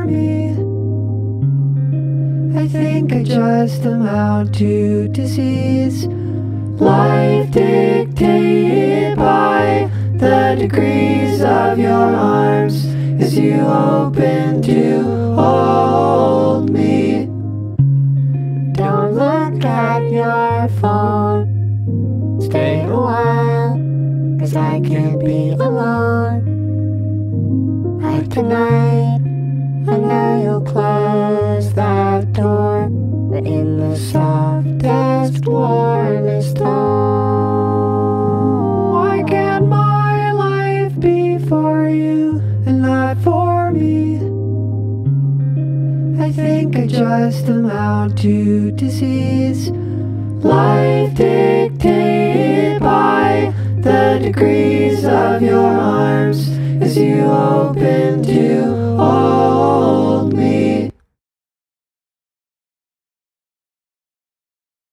me. I think I just amount to disease, life dictated by the degrees of your arms as you open to hold me. Don't look at your phone, stay a while, 'cause I can't be alone. Like tonight, I know you'll close that door, but in the softest, warmest tone. Why can't my life be for you and not for me? I think I just amount to disease, life dictated by the degrees of your arms as you open to all.